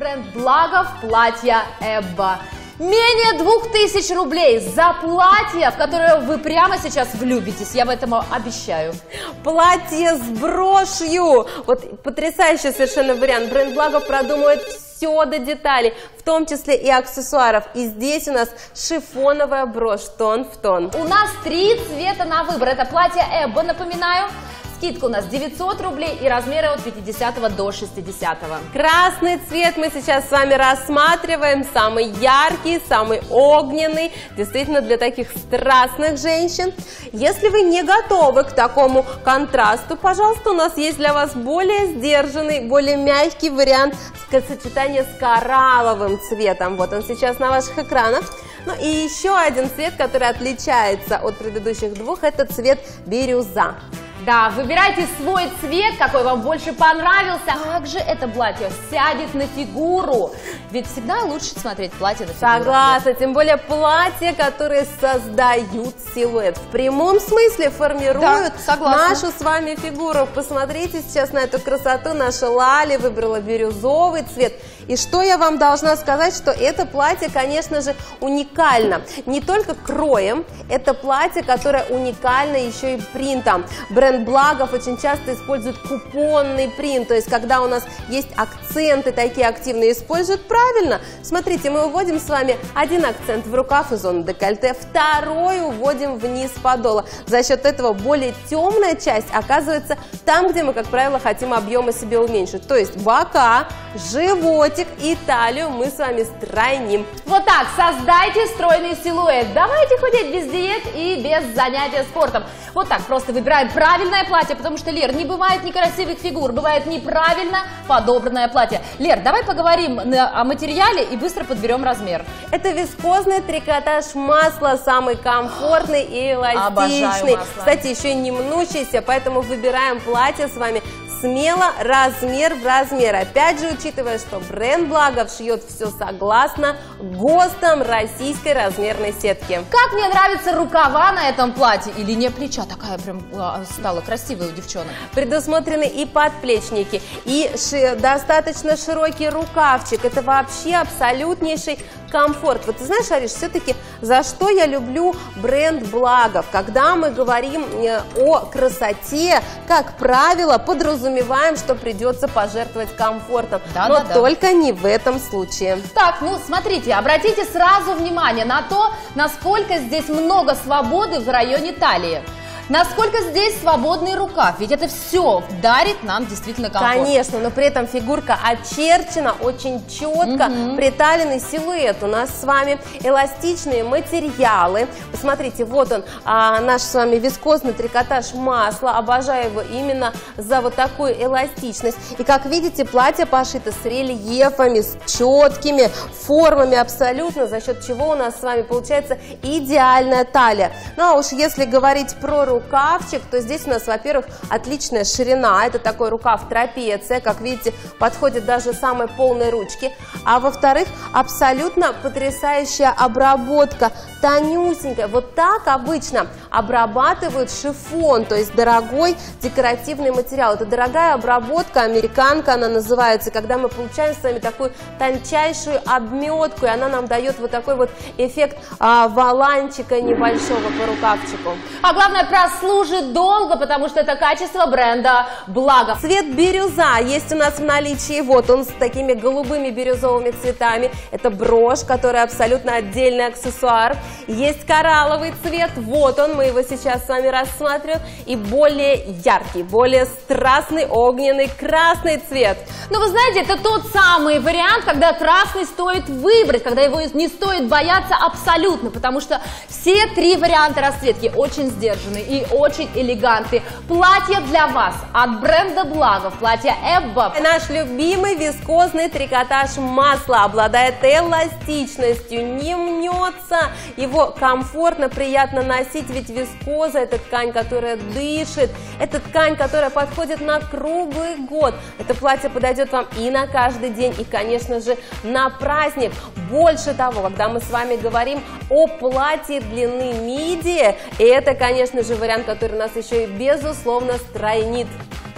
Бренд Благов, платье Эбба. Менее 2000 рублей за платье, в которое вы прямо сейчас влюбитесь, я в этом обещаю. Платье с брошью. Вот потрясающий совершенно вариант. Бренд Благов продумывает все до деталей, в том числе и аксессуаров. И здесь у нас шифоновая брошь тон в тон. У нас 3 цвета на выбор. Это платье Эбба, напоминаю. Скидка у нас 900 рублей и размеры от 50 до 60. Красный цвет мы сейчас с вами рассматриваем, самый яркий, самый огненный, действительно для таких страстных женщин. Если вы не готовы к такому контрасту, пожалуйста, у нас есть для вас более сдержанный, более мягкий вариант сочетания с коралловым цветом. Вот он сейчас на ваших экранах. Ну и еще один цвет, который отличается от предыдущих двух, это цвет бирюза. Да, выбирайте свой цвет, какой вам больше понравился. Как же это платье сядет на фигуру? Ведь всегда лучше смотреть платье на фигуру. Согласна, тем более платья, которые создают силуэт. В прямом смысле формируют нашу с вами фигуру. Посмотрите сейчас на эту красоту. Наша Лали выбрала бирюзовый цвет. И что я вам должна сказать, что это платье, конечно же, уникально. Не только кроем, это платье, которое уникально еще и принтом. Бренд Благов очень часто использует купонный принт, то есть когда у нас есть акценты такие активные, используют правильно. Смотрите, мы уводим с вами один акцент в рукав и зону декольте, второй уводим вниз подола. За счет этого более темная часть оказывается там, где мы, как правило, хотим объемы себе уменьшить. То есть бока, животик и талию мы с вами стройним. Вот так, создайте стройный силуэт. Давайте худеть без диет и без занятия спортом. Вот так, просто выбираем правильное платье, потому что, Лер, не бывает некрасивых фигур, бывает неправильно подобранное платье. Лер, давай поговорим о материале и быстро подберем размер. Это вискозный трикотаж масла, самый комфортный и эластичный. Кстати, еще и не мнущийся, поэтому выбираем платье с вами смело, размер в размер. Опять же, учитывая, что бренд Благов шьет все согласно ГОСТам российской размерной сетки. Как мне нравятся рукава на этом платье, и линия плеча такая прям стала красивой у девчонок. Предусмотрены и подплечники, и достаточно широкий рукавчик. Это вообще абсолютнейший комфорт. Вот ты знаешь, Ариш, все-таки за что я люблю бренд Благов? Когда мы говорим о красоте, как правило, подразумеваем, что придется пожертвовать комфортом. Но только не в этом случае. Так, ну смотрите, обратите сразу внимание на то, насколько здесь много свободы в районе талии. Насколько здесь свободный рукав, ведь это все дарит нам действительно комфорт. Конечно, но при этом фигурка очерчена очень четко, приталенный силуэт. У нас с вами эластичные материалы. Посмотрите, вот он, наш с вами вискозный трикотаж масла. Обожаю его именно за вот такую эластичность. И как видите, платье пошито с рельефами, с четкими формами абсолютно, за счет чего у нас с вами получается идеальная талия. Ну а уж если говорить про рукавчик, то здесь у нас, во-первых, отличная ширина, это такой рукав трапеция, как видите, подходит даже самой полной ручки, а во-вторых, абсолютно потрясающая обработка, тонюсенькая, вот так обычно обрабатывают шифон, то есть дорогой декоративный материал, это дорогая обработка, американка она называется, когда мы получаем с вами такую тончайшую обметку, и она нам дает вот такой вот эффект воланчика небольшого по рукавчику. А главное, прослужит долго, потому что это качество бренда Благов. Цвет бирюза есть у нас в наличии. Вот он с такими голубыми бирюзовыми цветами. Это брошь, которая абсолютно отдельный аксессуар. Есть коралловый цвет. Вот он, мы его сейчас с вами рассматриваем. И более яркий, более страстный, огненный красный цвет. Но вы знаете, это тот самый вариант, когда красный стоит выбрать, когда его не стоит бояться абсолютно, потому что все 3 варианта расцветки очень сдержаны и очень элегантные. Платье для вас от бренда Благов, платье Эбба. Наш любимый вискозный трикотаж масла обладает эластичностью, не мнется, его комфортно, приятно носить, ведь вискоза — это ткань, которая дышит, это ткань, которая подходит на круглый год. Это платье подойдет вам и на каждый день, и, конечно же, на праздник. Больше того, когда мы с вами говорим о платье длины миди, это, конечно же, вариант, который нас еще и безусловно стройнит.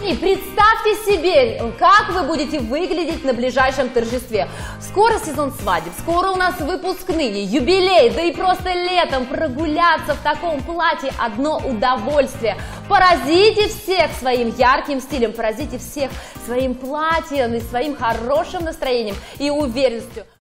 И представьте себе, как вы будете выглядеть на ближайшем торжестве. Скоро сезон свадеб, скоро у нас выпускные, юбилей, да и просто летом прогуляться в таком платье – одно удовольствие. Поразите всех своим ярким стилем, поразите всех своим платьем и своим хорошим настроением и уверенностью.